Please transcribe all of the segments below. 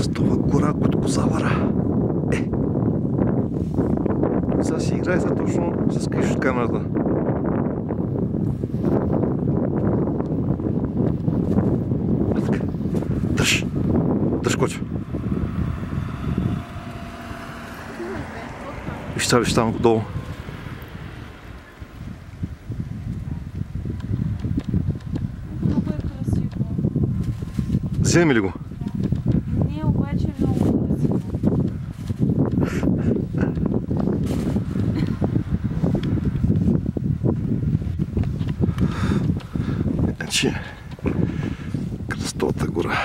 Кръстова гора под Козавара. Сега си играе точно с криш от камерата. Дръж! Дръж, Кочо! Виж там долу. Много е красиво. Вземи ли го? Не, обаче е много красиво. Значи, Кръстовата гора.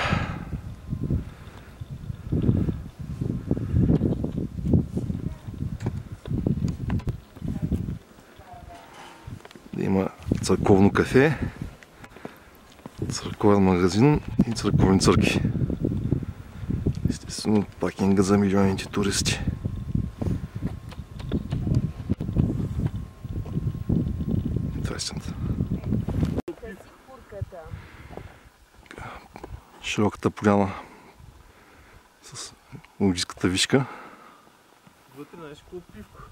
Има църковно кафе, църковен магазин и църковни църкви. Естествено, паркинга за милионите туристи. Това е истината. Широката поляна с логическата вишка. Вътре знаеш колко пивко.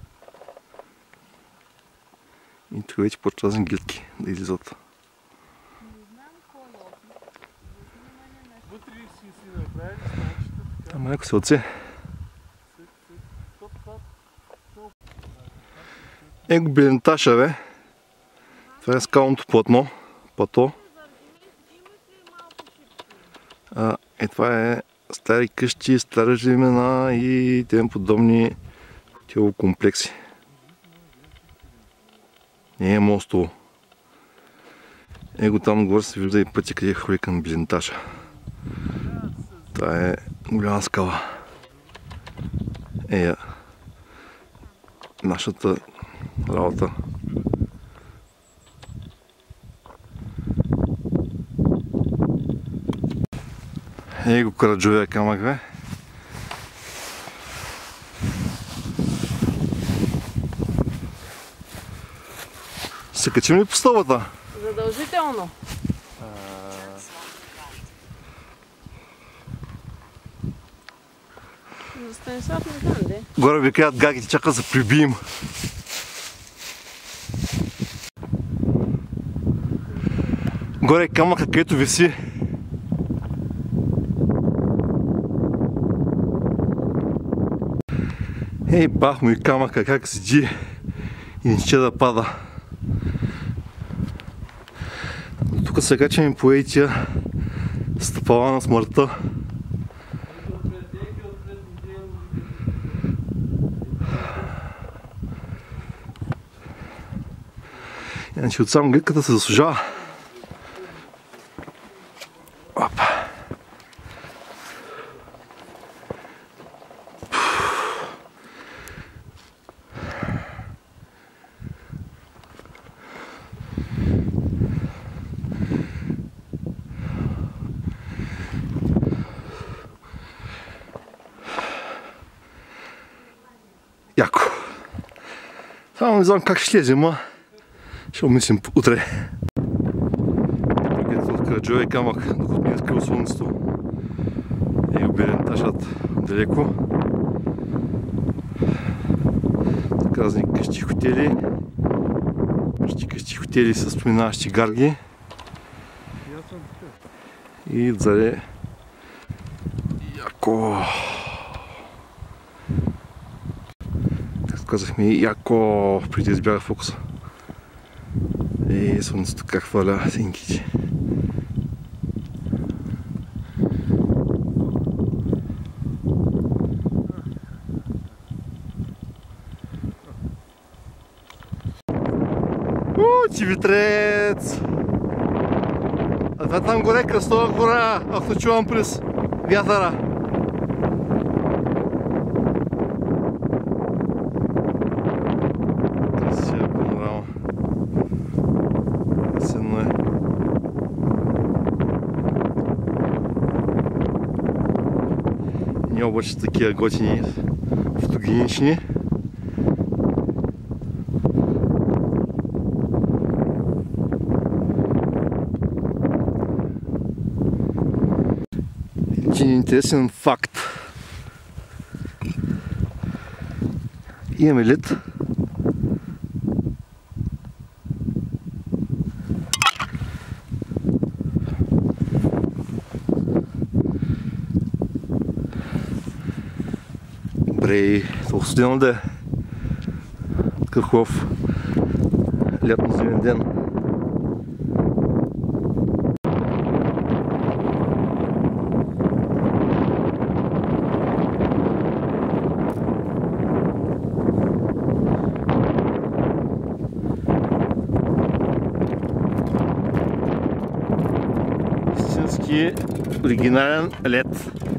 И тук вече почва разни гледки да излизат. Не знам кой е опит. Вътре си направили станчета така. Ама яко се отце. Его Беленташа, бе. Това е скалното платно. Плато. Това е стари къщи, стари времена и тем подобни хотелокомплекси. Не е мостово. Его там горе се вижда и пътя, къде ходи към Беленташа. Това е голяма скала. Нашата работа. Его Караджовия камък, бе. Се качим ли по стълбата? Задължително. За Станислав не знам, де. Горе ви казват гагите, чака за прибием. Горе е камъка, където виси. Бах му и камъка как седи и не ще да пада. Тук се качаме по тия стъпала на смъртта. Иначе отсам гледката се заслужава. Опа. Яко. Само не знам как ще лезем, ма ще умислим утре. Тук е от Караджовия камък, докато ми е скрил слънцето. Его Беленташът далеко. Така разни къщи хотели. Къщи хотели с споменаващи гарги. И отзаде яко. Както казахме, яко преди да избяга фокуса. И слънцето как хваля синките. Ти витрец! А това там горе, Кръстова гора, ако чувам през вятъра. Красива панорама. Силно е. Ние обаче такива готини фотогенични. Един интересен факт. Имаме лед. Добре, толкова студено да е. Такъв хубав лятно-зимен ден. Истински оригинален лед.